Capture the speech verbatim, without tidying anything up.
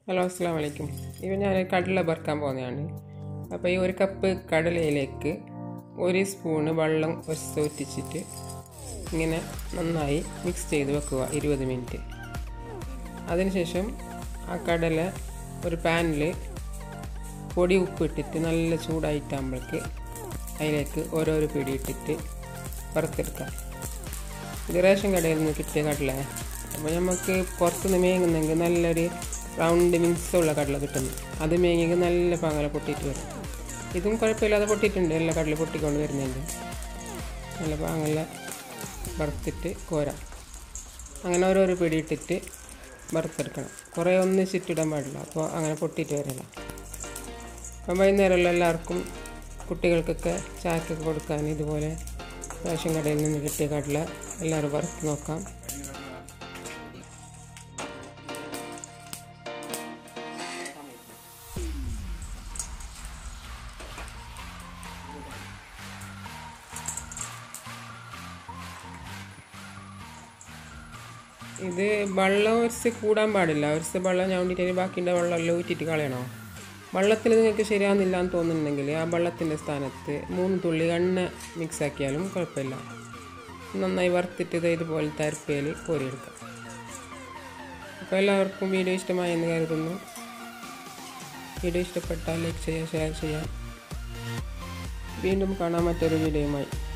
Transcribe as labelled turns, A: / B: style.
A: Hello അസ്സലാമു അലൈക്കും. ഇവ ഞാൻ കടല വറുക്കാൻ പോകുന്നതാണ്. അപ്പോൾ ഈ ഒരു കപ്പ് കടലയിലേക്ക് ഒരു സ്പൂണ് വെള്ളം ഒറ്റിച്ചിട്ട് ഇങ്ങനെ നന്നായി മിക്സ് ചെയ്ത് വെക്കുക ഇരുപത് മിനിറ്റ്. അതിനുശേഷം ആ കടല ഒരു പാനിൽ പൊടി ഉപ്പിട്ടിട്ട് നല്ല ചൂടായിട്ടാകുമ്പോഴേക്ക് അതിലേക്ക് ഓരോരോ പിടി ഇട്ടിട്ട് വറുത്തെടുക്കാം. ഇത് റേഷൻ കടയിൽ നിന്ന് കിട്ടിയ കടല. അപ്പോൾ നമുക്ക് പുറത്തുനിന്ന് മേങ്ങുന്നെങ്കിൽ നല്ലൊരു റൗണ്ട് മിൻസുള്ള കടല കിട്ടുന്നു. അത് മേങ്ങിക്ക് നല്ല പാങ്ങല പൊട്ടിയിട്ട് വരും. ഇതും കുഴപ്പമില്ലാതെ പൊട്ടിയിട്ടുണ്ട്. എല്ലാ കടല പൊട്ടിക്കൊണ്ട് വരുന്നുണ്ട്. നല്ല പാങ്ങല വറുത്തിട്ട് കോരാം. അങ്ങനെ ഓരോരോ പിടി ഇട്ടിട്ട് വറുത്തെടുക്കണം. കുറേ ഒന്നിച്ചിട്ടിടാൻ പാടില്ല, അപ്പോൾ അങ്ങനെ പൊട്ടിയിട്ട് വരില്ല. അപ്പം വൈകുന്നേരമുള്ള എല്ലാവർക്കും കുട്ടികൾക്കൊക്കെ ചായക്കൊക്കെ കൊടുക്കാൻ ഇതുപോലെ റേഷൻ കടയിൽ നിന്ന് കിട്ടിയ കടല എല്ലാവരും വറുത്ത് നോക്കാം. ഇത് വെള്ളം ഒരിച്ച് കൂടാൻ പാടില്ല. ഒരിച്ച് വെള്ളം ഞവണ്ടിട്ട് ബാക്കിൻ്റെ വെള്ളമെല്ലാം ഊറ്റിയിട്ട് കളയണോ. വെള്ളത്തിൽ നിങ്ങൾക്ക് ശരിയാകുന്നില്ല എന്ന് തോന്നുന്നുണ്ടെങ്കിൽ ആ വെള്ളത്തിൻ്റെ സ്ഥാനത്ത് മൂന്ന് തുള്ളി എണ്ണ മിക്സ് ആക്കിയാലും കുഴപ്പമില്ല. നന്നായി വറുത്തിട്ട് ഇത് ഇതുപോലത്തെ അരിപ്പയിൽ കോരിയെടുക്കാം. അപ്പോൾ എല്ലാവർക്കും വീഡിയോ ഇഷ്ടമായെന്ന് കരുതുന്നു. വീഡിയോ ഇഷ്ടപ്പെട്ടാൽ ലൈക്ക് ചെയ്യുക, ഷെയർ ചെയ്യാം. വീണ്ടും കാണാൻ മറ്റൊരു വീഡിയോയുമായി.